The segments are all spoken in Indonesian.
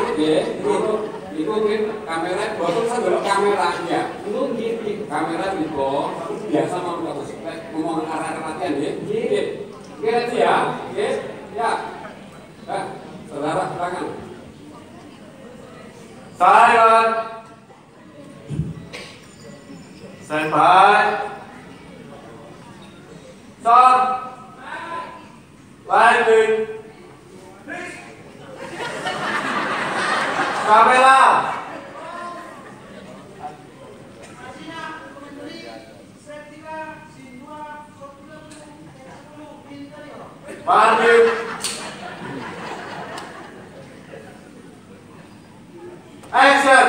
Itu mungkin kamera, botol saya belok kameranya. Kamera itu biasa mau ngomong arah latihan ya. Kira ya, ya. Saudara silakan. Silent. Stand by. Stop. Lighting. Kamera. Maju. Action.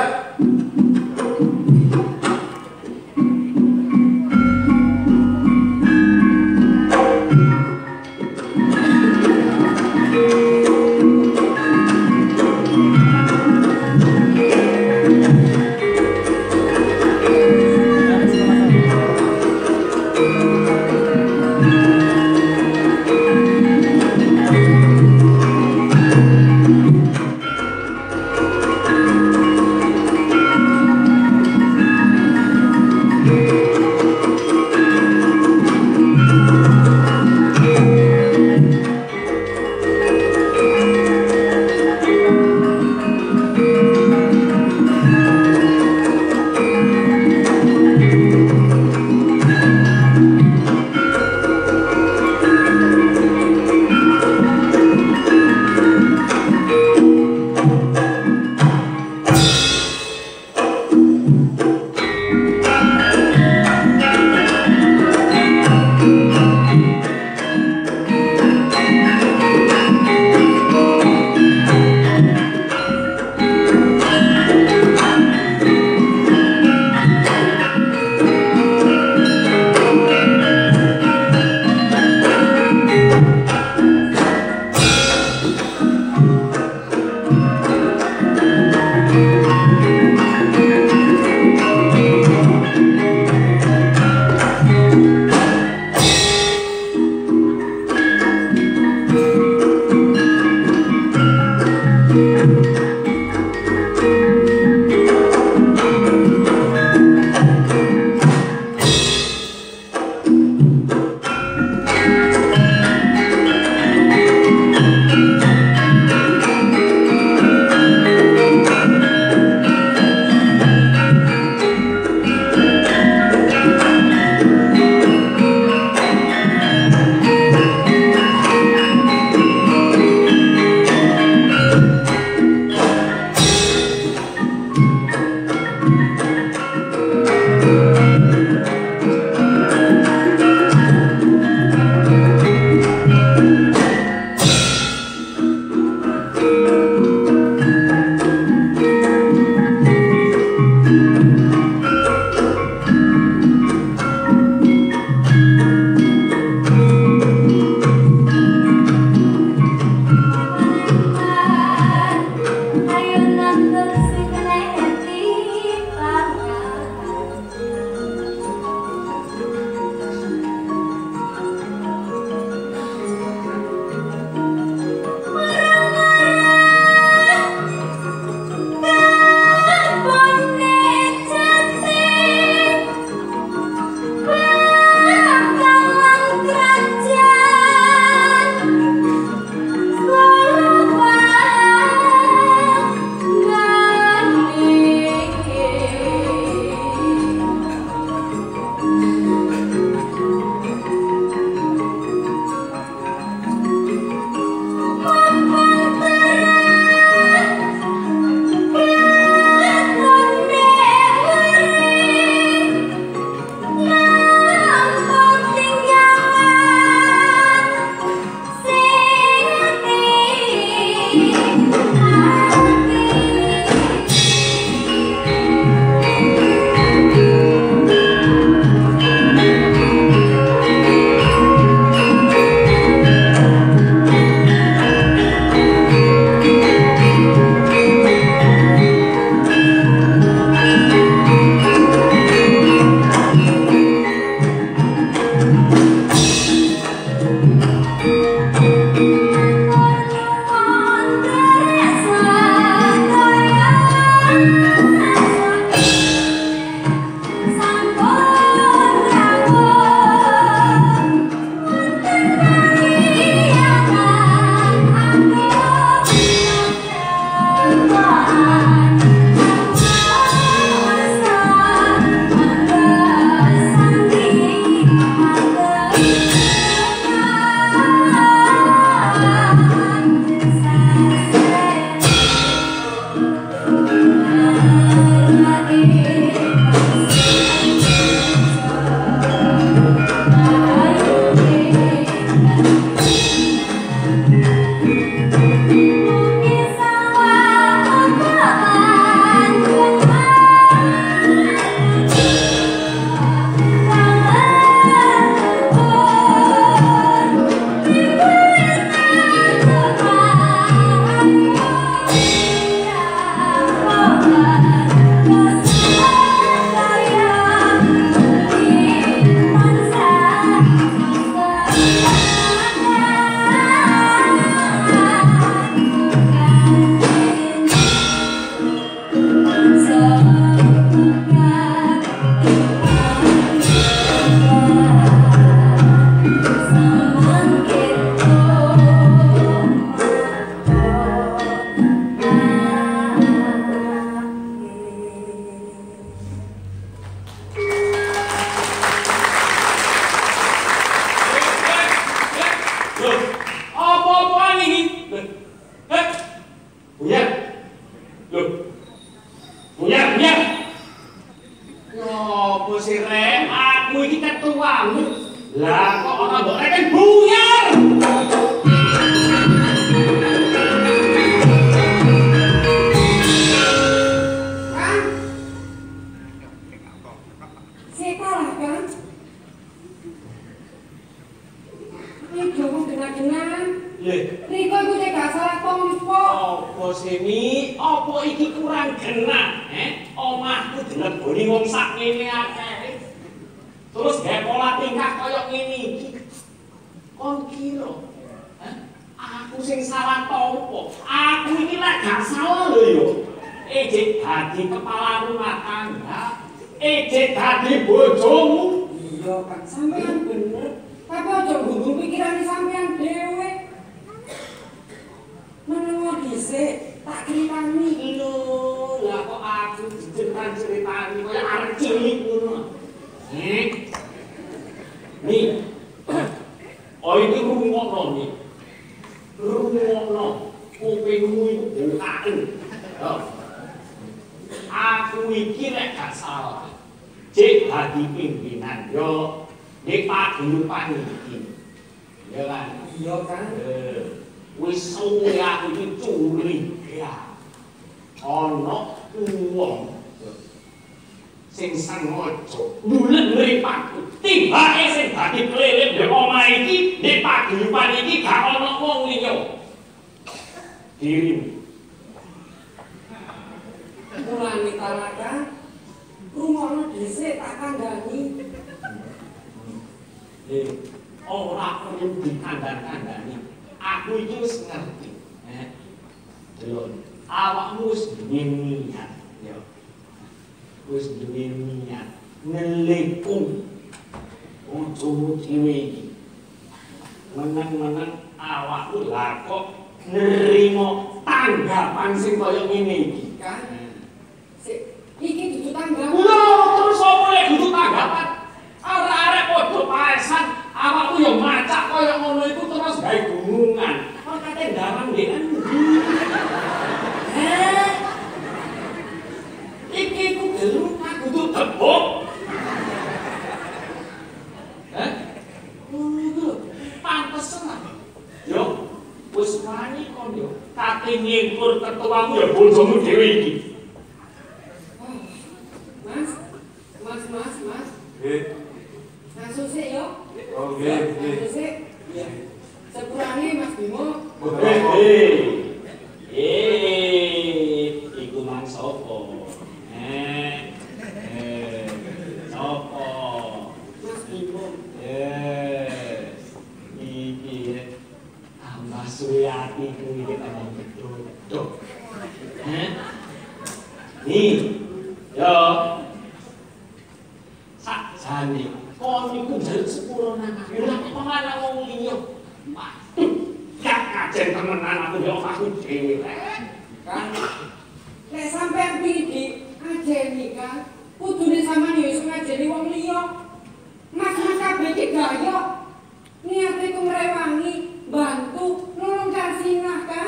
Lek sampean pidi ngajeni kan, kudune sampean yo iso ngajeni wong liya. Mas-mas kabeh iki gaya. Niate ku ngrewangi, bantu, nolong Karsinah kan.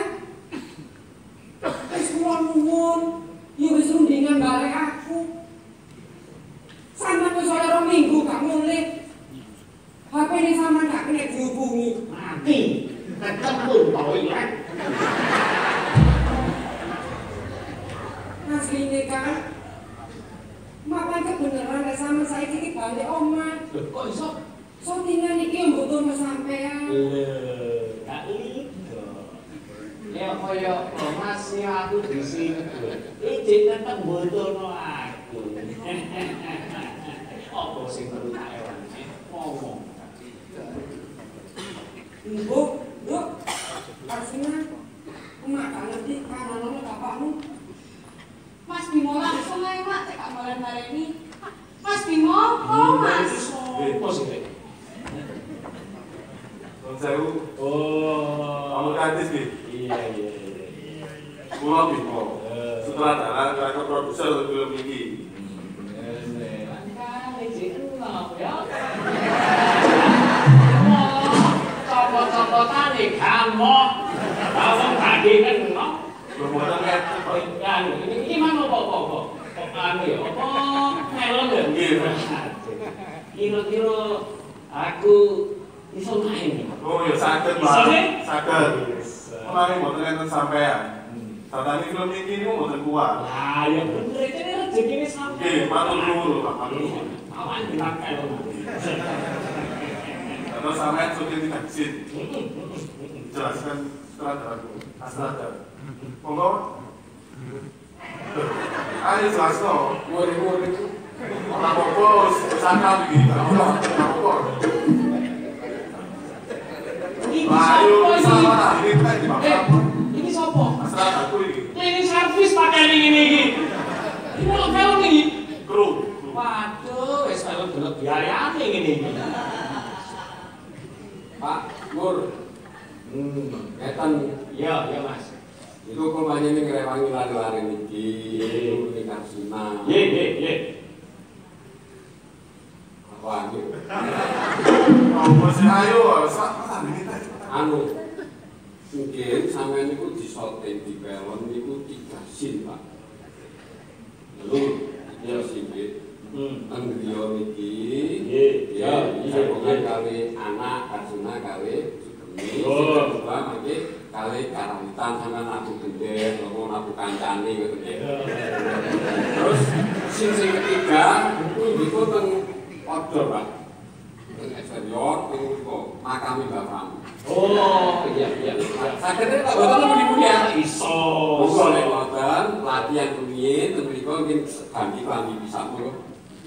Wis kula nuwun, yo wis rundingan bareng aku. Sampeyan wis ora 2 minggu gak mulih. HP-ne sampeyan gak kena dihubungi. Mati. Ketemu to iki. Asline kan. Mapan kebeneran lek sampeyan saiki iki balik omah. Kok iso? Sotingan iki yo mbutuhno sampeyan. Gak lido. Ya kaya Mas ya aku di sini. Iki tetep mbutuhno aku. Apa sing perlu tak ewangi? Ngomong. Ibu, Duk, Karsinah, emak gak ngerti kanan bapakmu. Mas Bimo langsung aja mak, cek kamaran-marani. Mas Bimo, oh mas. Apa sih? Sewu. Oh. Kamu gratis nih. Iya. Pulau Bimo. Sutradara, karakter produser untuk film ini. Copot-copotan nih kamu. Kamu tadi kan no. Bermuatan kan? Kan ini mana kok anu ya? Apa film ya? Kira-kira aku iso main. Oh ya sakit Bisa, banget. nih? Sakit. Kemarin buatan enten sampean. Satani film ini buatan kuat. Lah ya bener iki rezekine sampe. Oke, matur nuwun Pak. Matur nuwun. Awan dirangkai lho. Atau sampean syuting di Taksin. Jelaskan sutradaraku. Asradar. Monggo. Ayo jelasno. Murid-murid Ora apa-apa, sangka iki. Ora apa-apa. Iki Ayo sapa sama iki? ini kan di bapak. Iki sapa? Asradarku iki. Cleaning service pakai ngene iki. Iki mau film iki. Kru. Waduh, wis film delok biayane ngene iki. Pak Mur, ngeten Iya, Mas. itu kulmanya ini ngerewangi lari-lari niki, ini Karsinah. Ye. Wah, ini Oh, masih ayo, masa kita. anu mungkin sampean niku disoting di film niku 3 scene, Pak. Lalu ya singkit Andrio niki ya hubungan kali anak Karsinah kali Sugemi kedua mangke kali karawitan sama nabu gender ngomong nabu kancane gitu ya. Terus scene ketiga niku teng outdoor, Pak. Teng eksterior teng niku makame bapakmu. Oh, iya. Sakitnya tak betul lebih ya. Iso. Boleh ngoten latihan rumiyin teng mriku mungkin ganti bisa mulu.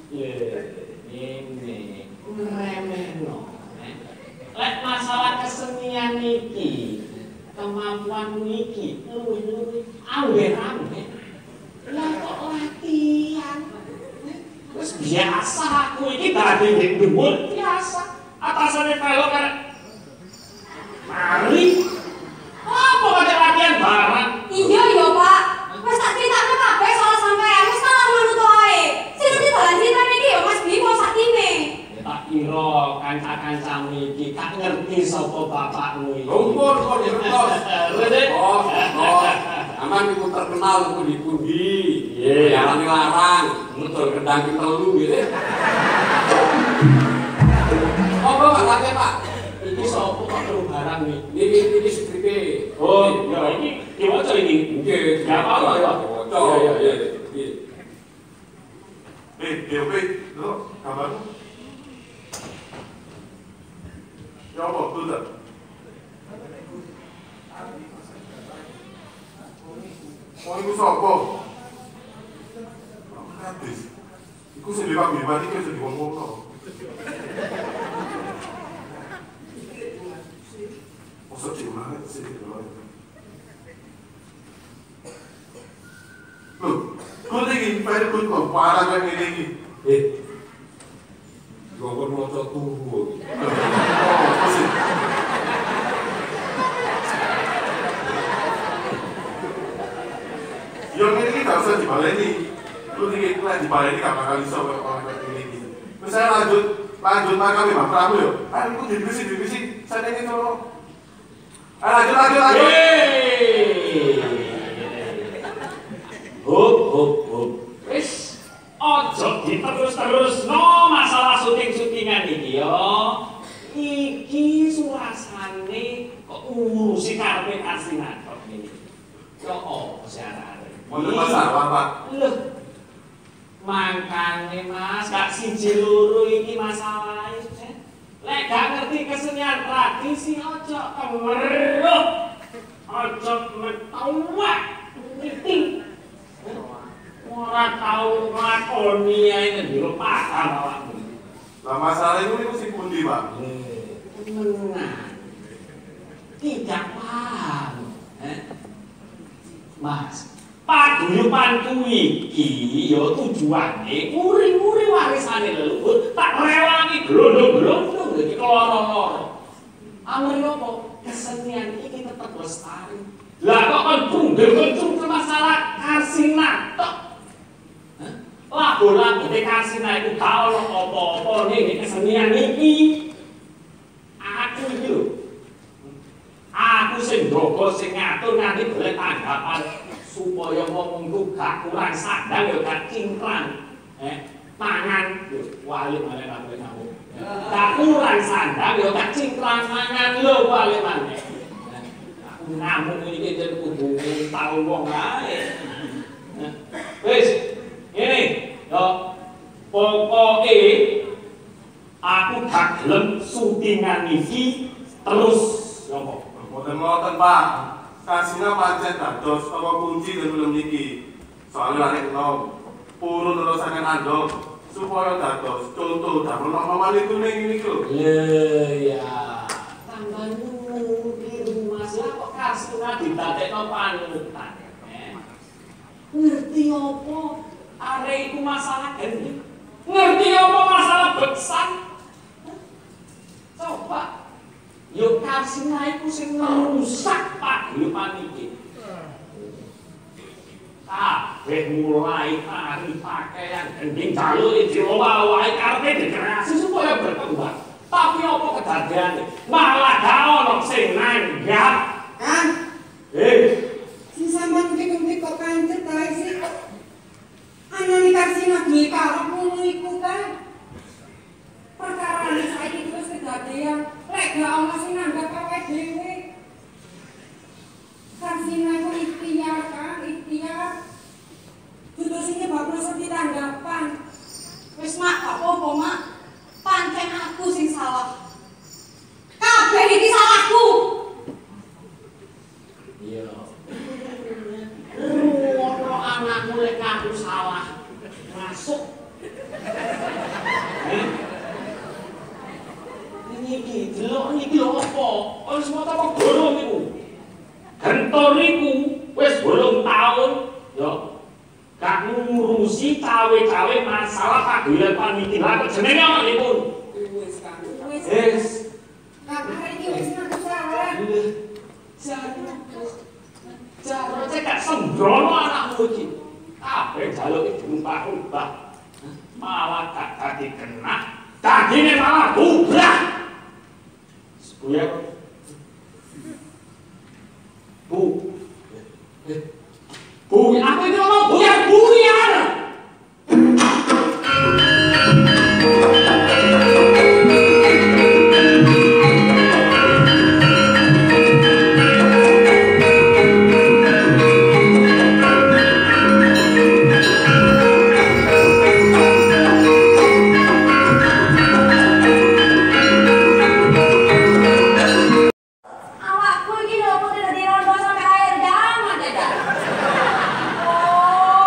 Ini remehno. Lek masalah kesenian niki, kemampuan niki, luwih-luwih ambe-ambe. Lah kok latihan. Wis biasa aku iki dadi dhuwur biasa. Atasane velo karek mari. Apa kate latihan barang? Iya Pak. Wes tak critakno kabeh soal sampean. Wes tak manut wae. Sing ngerti dalan critane iki ya Mas Bimo sakine. Tak kira kanca-kancamu iki gak ngerti sapa bapakmu iki. Lumpur kok direkos. Lho, Oh, aman iku terkenal iku di pundi. Iya. Jalane larang, betul kendang ki telu gitu. Apa Pak latihan, Pak? Iki sapa kok terus barang iki? Ini skripe. Oh, ya iki diwaca iki. Nggih, Gak apa-apa ya. Iya. DOP, dulu kabarmu? Ya apa, betul tak? Oh, itu sopo? Gratis. Iku sing liwat-liwat iki sing diwong-wongno. Oh, sedih banget sih. Loh, kok iki file kok parah kan ini. Gongkon moco turu. Oh, sih. Yang ini kita gak usah dibaleni. Lu iki dibaleni gak bakal iso kok orang ini. Terus saya lanjut makam Mbak Prabu yo. Ayo iku divisi. Saya ini tolong. Ayo lanjut. Hop. Wis ojo diterus-terusno masalah syuting-syutingan iki yo. Iki surasane kok ngurusi karepe Kasinator iki. Yo opo jarane? Wonten masalah, Pak. Lho. Mangkane Mas, gak siji loro iki masalahe. Lek gak ngerti kesenian tradisi ojo kemeruh. Ojo metawak. Ngerti? Ora tau nglakoni ae ndiro paham awakmu. Lah masalah itu sing pundi, Pak? Menang. Tidak paham. Mas, paguyubanku iki ya tujuane nguri-nguri warisane leluhur, tak rewangi glondong-glondong iki loro-loro. Amri opo? Kesenian iki tetep lestari. Lah kok kon bunggel-bunggel masalah Kasinator. Lagu-lagu Kasinator iku gak ono apa-apa ning kesenian iki. Aku iki lho. Aku sing njogo sing ngatur nganti golek tanggapan supaya ngomongku gak kurang sandang ya gak cingkrang. Mangan lho wali maneh nang kamu. Gak kurang sandang ya gak cingkrang mangan lho wali maneh. Aku ngamuk iki jen kudu tau wong ae. Wis, ngene yo pokoke aku gak gelem syutingan iki terus yo. Mboten Pak. Kasina pancen dados apa kunci dan film niki. Soalnya lari enom purun terusannya andong supaya dados contoh damel mama itu ning niki lho. Ya, tambah nyuwun Mas lah kok Kasina didadekno panutan. Ngerti apa arek iku masalah gendeng? Ngerti apa masalah beksan? Coba yo Kasina iku sing ngerusak paguyuban iki. Kabeh mulai tari pakaian gending jaluk dilowa-lowahi karepe dikreasi supaya berkembang. Tapi apa kedadeane? Malah gak ono sing nanggap. Kan? Si sampean iki kok pancet ae sih. Anane Kasina duwe karep ngono iku kan. Perkara iki saiki terus kedadean. Lek gak ono sing nanggap awake dhewe. Kasina iku ikhtiar kan, ikhtiar. Dudu sing nyebabno sepi tanggapan. Wis Mak, gak apa-apa Mak. Pancen aku sing salah. Kabeh iki salahku. Iya. Ruwono anakmu lek aku salah. Masuk. Niki delok niki lho apa? Wis mata apa gorong niku? Gentor niku wis 8 taun yo. Gak ngurusi cawe-cawe masalah paguyuban niki. Lah kok jenenge ana niku? Wis kan. Wis. Kabeh iki wis nang salah. Jaro cek gak sembrono anakmu iki. Kabeh jaluk diumpah-umpah. Malah gak dadi kena, dadine malah bubrah. Buyar. Bu, apa itu ngomong buyar. Awakku iki lho kok dadi rondo sampe air jaman dadak. Oh,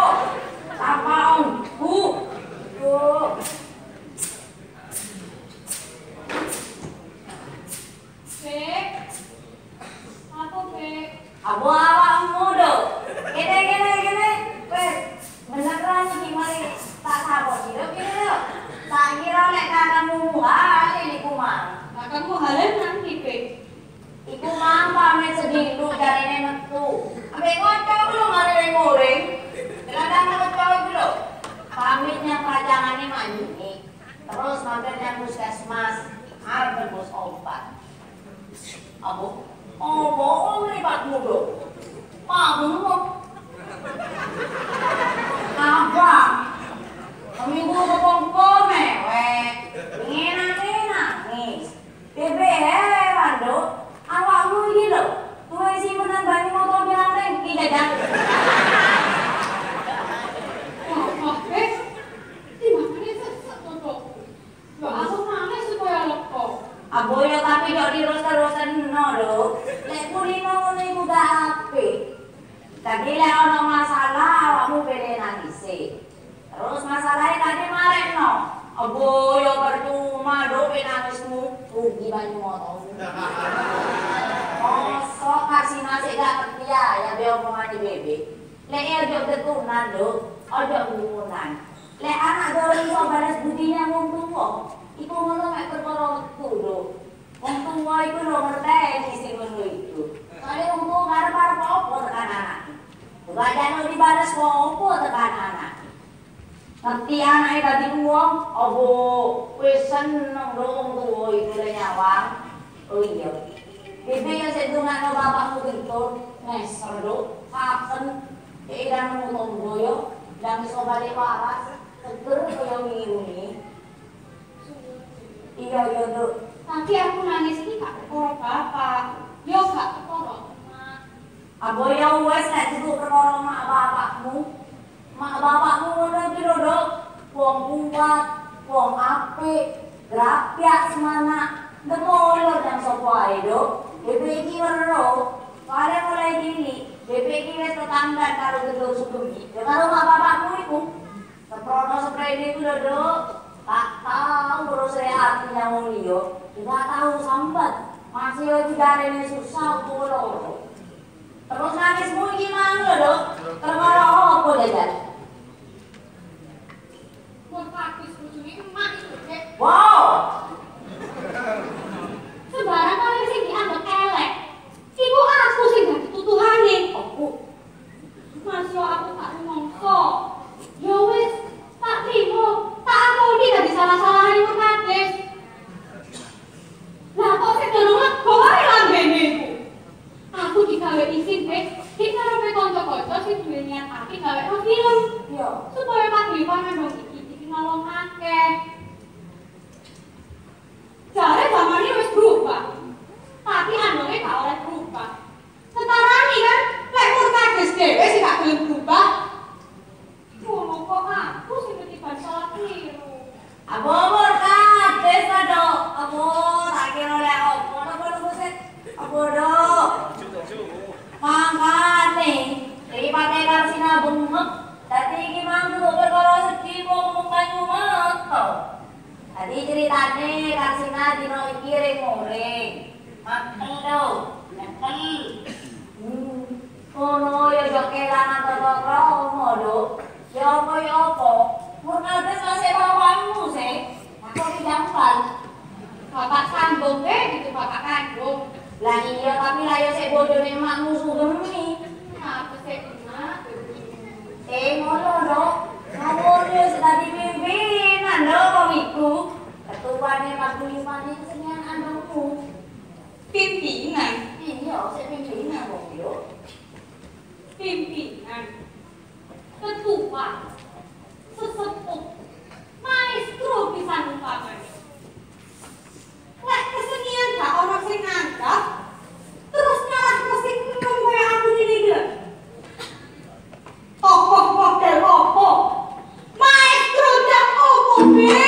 mati bebek. Lek ojo keturunan lho, ojo hubungan. Lek anak dole iso balas budinya wong tuwa, iku ngono mek perkara wektu lho. Wong tuwa iku lho ngerteni sing ngono iku. Soale wong tuwa karep-karep apa tekan anak. Bukane dibalas opo tekan anak. Ngerti anake dadi wong, opo wis seneng lho wong tuwa iku le nyawang. Oh iya. Bibi yang saya dungakno bapakmu gentur, ngeser lho, kapan keiran mutombo yo, dan iso balik waras, seger kaya ngiruni. Iya iya lho. Tapi aku nangis iki gak perkara bapak, yo gak perkara emak. Apa ya wis nek kudu perkara mak bapakmu. Mak bapakmu ngono iki lho, Dok. Wong kuat, wong apik, grapyak semangat. Demolor yang sapa ae, Dok. Bebek iki weruh, kare mulai dini, bebek iki wis tetanggan karo gedung Sugemi. Ya karo mak bapakmu iku. Seprono seprene iku lho, Dok. Tak tahu urus hatinya wong liya, tidak tahu sambat. Masih yo digarene susah opo loro. Terus nangismu iki mang lho, Dok. Perkara apa, Jajan? Mun pakis bojone emak iku, Dek. Wow. Sembarang kali sing dianggap elek. Iku aku sing dadi tutuhane. Aku Mas yo aku tak rumangsa. Ya wis, tak trimo. Tak akoni dadi salah-salahane wong kades. Lah kok sing durung lego wae lambene iku. Aku digawe isin, Dek. Iki karepe kanca-kanca sing duwe niat apik gawe film. yo. Supaya pagripan nang iki nolong akeh. Jare zamane wis berubah. Tapi andone gak oleh berubah. Setarani kan, lek murkades dhewe sing gak gelem berubah. Ngono kok aku sing ketiban salah keliru. Abo kades ta, Dok. Abo tak kira lek opo to set. Abo, Dok. Mangkane daripada karsina bengek, dadi iki mang kudu perkara sedih wong banyu meto. Tadi ceritane karsina dino iki ring-muring. Makel lho, makel. Ono ya jok kelangan kromo lho. Ya apa? Murkades masih bapakmu sih. Aku dijampal. Bapak sambung gitu bapak kandung. Lah iya tapi lah ya sik bodone makmu Sugemi. Apa sih emak? Ngono lho. Ngawur yo dadi pimpinan lho wong iku. Ketuane paguyuban iki senyan andongmu. Pimpinan. Iya, sik pimpinan wong yo. Pimpinan. Ketua. Sesepuh. Maestro pisan umpamane. Lek kesenian gak ono sing nganggap, terus nyalahno sing enom kaya aku iki lho. Tokoh model opo? Maestro dan opo, Be?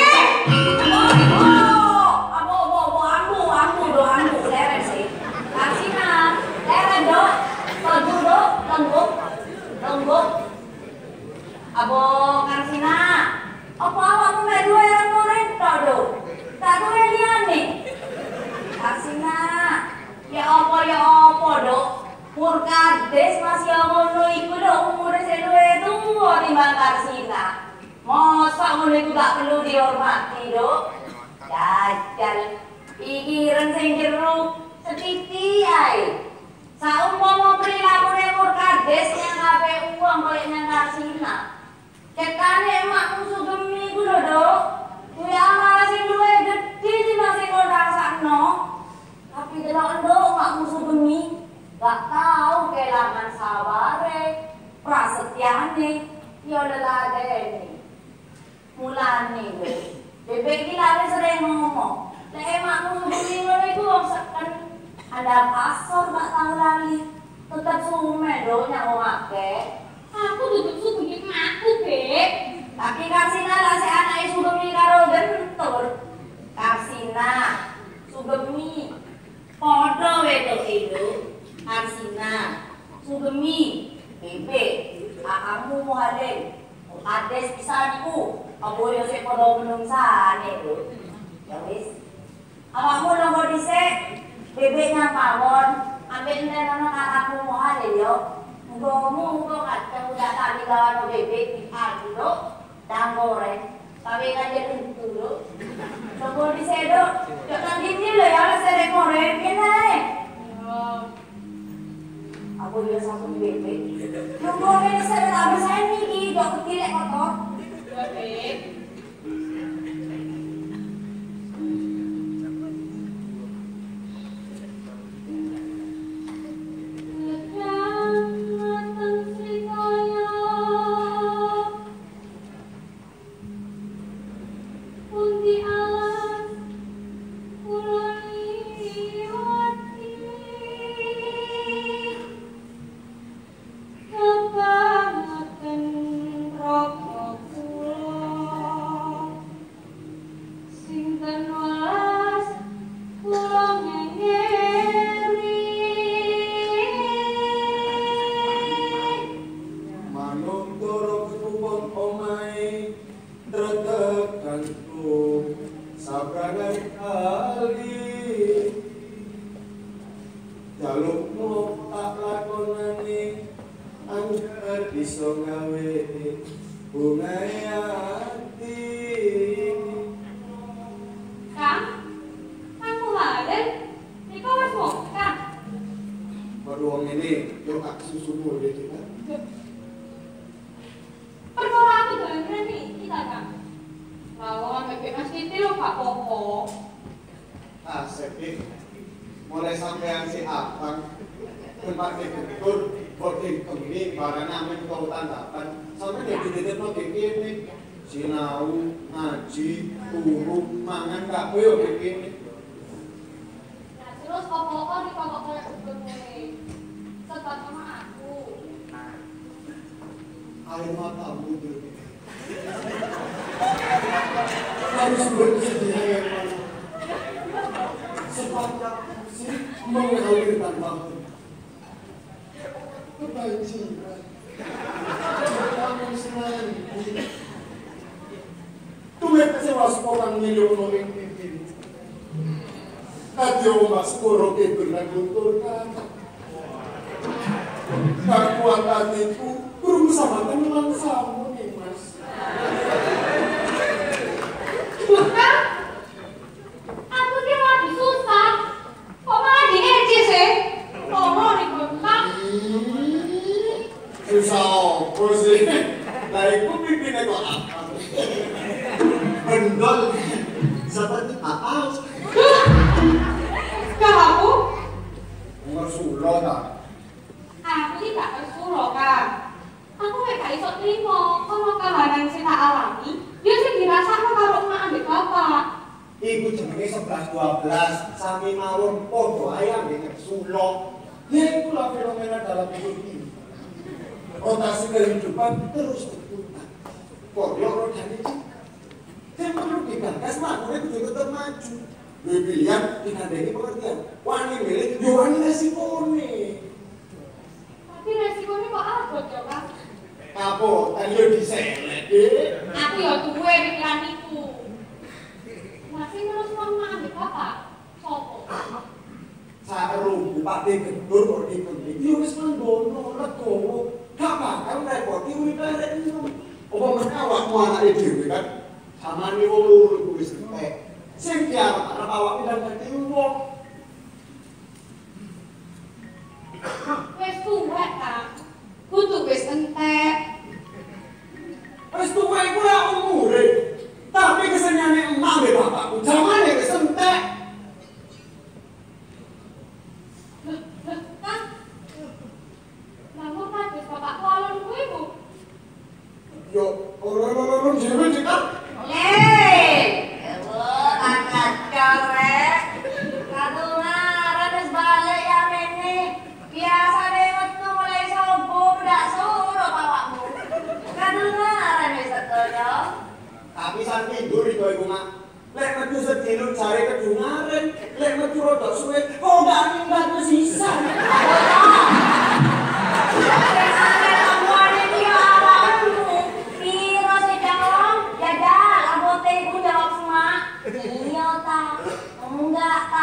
Aku leren sih. Karsina, leren Dok. Tunggu Dok, tunggu. Abo Karsina, apa awakmu mek duwe murid to, Dok? Tak duwe liyane. Karsina, ya apa, Dok? Murkades masih ngono iku Dok, umure sing luwih tuwa timbang Karsina. Mosok ngono iku gak perlu dihormati, Dok. Jajal pikiran sing jero setitik ae. Saumpama prilakune Murkades yang ngape uang koyo nang Karsina. Cetane emakmu Sugemi iku lho, Dok. Kuwi amal sing luwih gedhe timbang sing kon rasakno. Tapi delok nduk makmu Sugemi gak tau kelangan sabare, prasetyane, yo leladene. Mulane lho. Bebek iki lare sering ngomong. Lek emakmu Sugemi ngono iku wong seken. Ada pasor gak tau lali. Tetep sume lho nyawang akeh. Aku duduk Sugemi emakku, Bek. Tapi Karsina lah si anake Sugemi karo gentur. Karsina, Sugemi, podo wedoke lho. Karsina, Sugemi, Bebek, akamu Muhaden, Kades pisanku. Apa yo sik podo menungsane lho. Ya wis. Awakmu nunggu dhisik, Bebek nang pawon, ambil nenono kakakmu Muhaden yo. Ngomong kok kadang udah tadi lawan bebek di palo, dan goreng. Tapi kan jadi dulu. Coba disedok, jangan gini loh ya, ada sedek goreng gini. Aku juga sama di bebek. Tunggu ini sedek habis saya nih, jauh ketilek kotor. Bebek.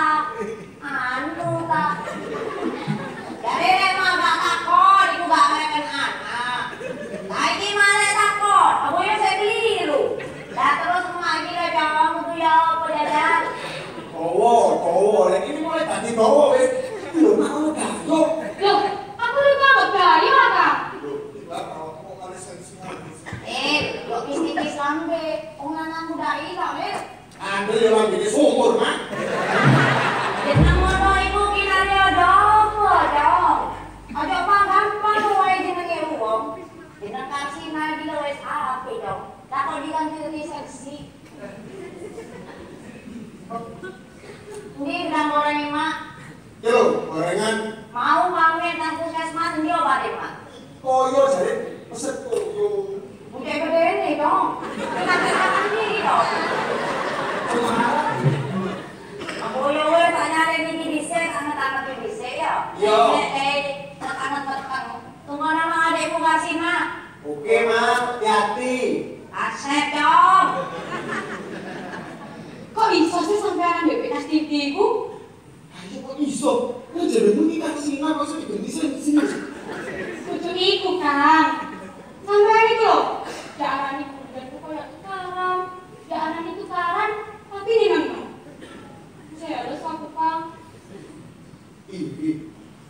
Jadi emang gak takut, iku gak ambe, wong lanang muda ilang le. Andre yo lagi sumur, Mak. Jeneng ngono iku kinane opo, Dong? Aja gampang wae jenenge wong. Jeneng Karsina iki lho wis apik, Dong. Takon diganti seksi. Ini udah goreng, Mak. Yo, gorengan. Mau pamit nang puskesmas ndi obate, Mak? Koyo jare peset koyo. Udah gede nih, Dong. Kita sendiri, Dong. Aku yo wis tak nyari iki dhisik, anget-anget iki dhisik ya. Yo. Tekan-tekan. Tunggu nama adekku Karsina. Oke, Mak. Hati-hati. Asep, Dong. Kok iso sih sampean ambek Bekas Titi ku? Ayo kok iso? Lah jenengmu iki Karsina kok iso diganti sini. Kudu iku, Kang. Sampean iki lho, darani kudan ku koyo tukaran. Darani tukaran, tapi neneng. Jelas aku, Kang. Ih.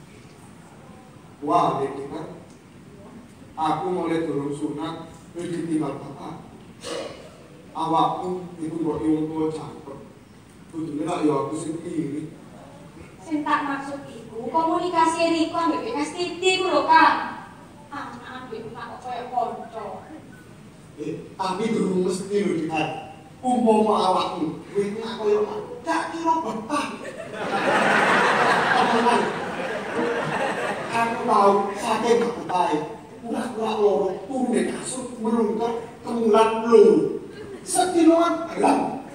Wah, Dek, kan? Aku mulai durung sunat, wis ditinggal bapak. Awakmu iku kok wong tuwa cakep. Kudune lak yo aku sing iri. Sing tak maksud iku komunikasi Riko ambek Bekas Titi ku lho, Kang. Anak ambek kok koyo kanca. Tapi durung mesti lho dikat. Umpama awakmu kuwi nak koyo gak kira bapak. Temenan. Aku tahu saking bapak pura-pura loro turun di kasur melungker kemulan loro. Sedinoan alam.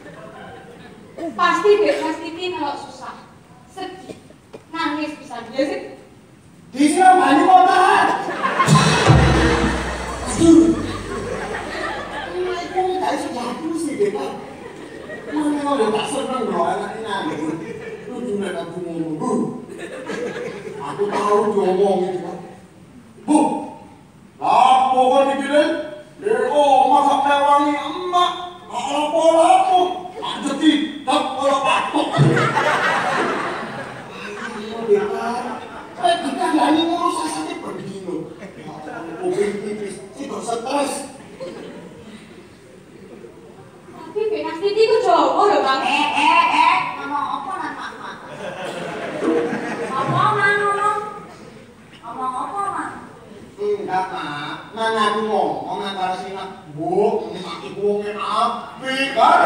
Pasti Bekas Titi melok susah. Sedih. Nangis bisa dia sih. Disiram banyu kotoran. Aduh. Ini aku gak iso jatuh sih, Dekat. Mana lo gak seneng lho anak nangis. Lucunya aku ngomong, Bu. Aku tahu diomongin, kan. Bu, lapo kok dikirim? Masak mewangi emak. Lapo-lapo. Lanjut tidak kalau patok. Ayo, Dekat. Kita gani ngurus asanya begini. Kuping tipis, tidak stres. Tapi Bekas Titi ku Jawa lho, Bang. Ngomong apa nang Mak? Ngomong apa, Mak? Enggak, Mak. Mana aku ngomong nang Karsina. Bu, ini mak ibu ngomongin api, kan?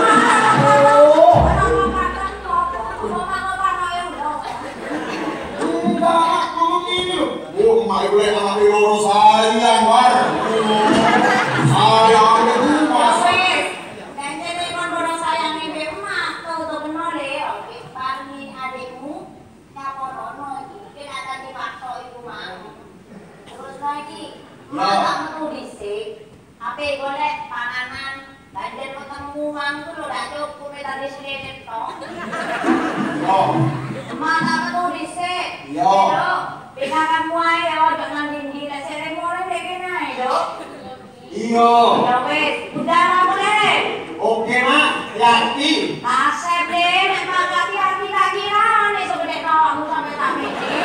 Enggak, ngomong ini loh. Bu, emak ibu yang anak loro sayang, War. Sayang itu mas. Ape golek panganan, banjir ketemu mang tuh lo dak cukup tadi sedikit toh. Yo. Mana ketemu dhisik. Yo. Pikakan muai ya dengan dindi nek sereng ora dene ae, Dok. Iya. Ya wis, udah boleh. Oke, Mak. Hati. Asep deh, nek mangati hati tak kira nek segede kamu sampai tak mikir.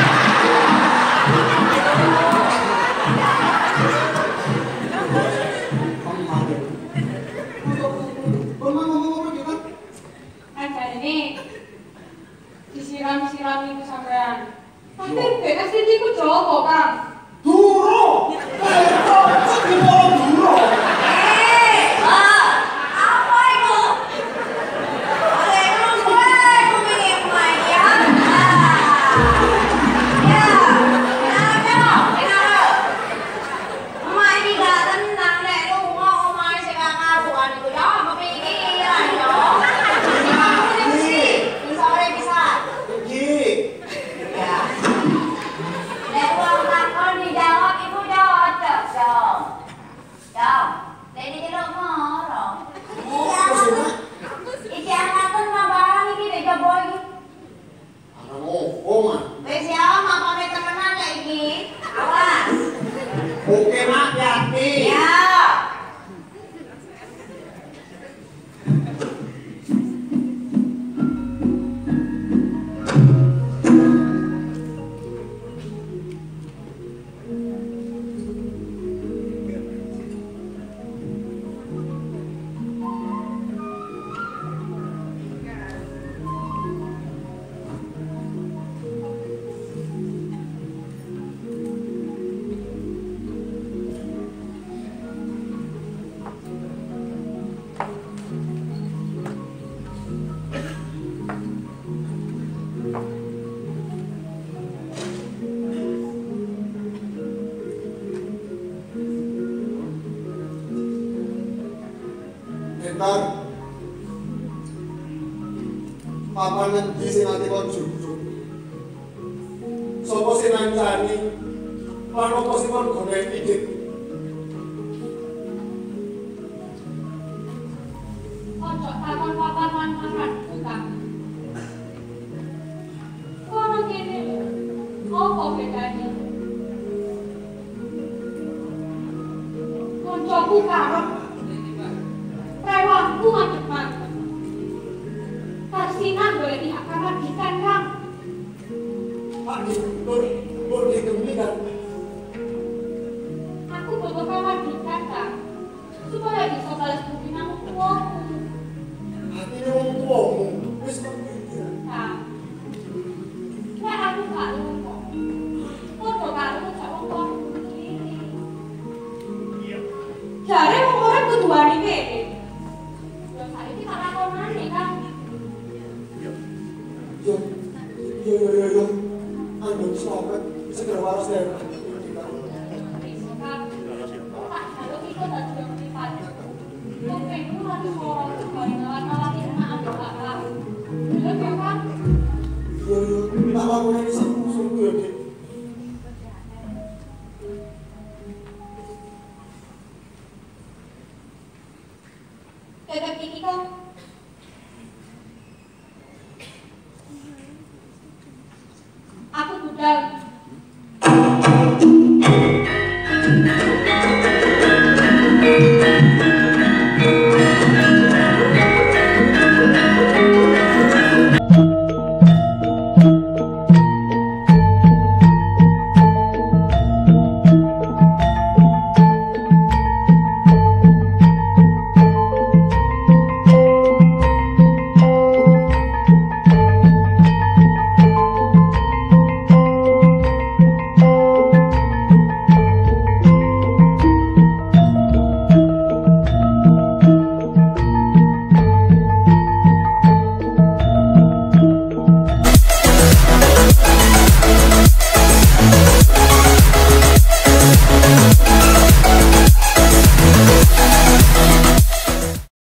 Disiram-siram itu sampean. Tapi Bekas Titi ku Jawa, Kang. Duro. Kok sedino duro. Apa itu? Ada yang Bentar. Papa ngendi sing ati kon jujuk. Sopo sing ngancani? Lan opo sing kon goleki dik? Ojo takon papan lan makan utang. Kono kene opo bedane? Koncoku karep rewangku mantep-mantep. Tarsinan boleh pihak majikan, Kang. Pak dik, lur dikemi kan? Aku butuh majikan, Kang. Supaya bisa balas budi nang tuaku. Atine wong tuamu wis kepikir. Kang. Nek aku gak lupa. Padha karo ngejak wong tuaku sendiri. Jare wong urip kudu wani pede. Ya saiki tak lakonane, Kang. Yo. Anu selamat segera waras ya. Yo, tak lakukan ini sungguh ya, Dik. Tetep iki, Kang.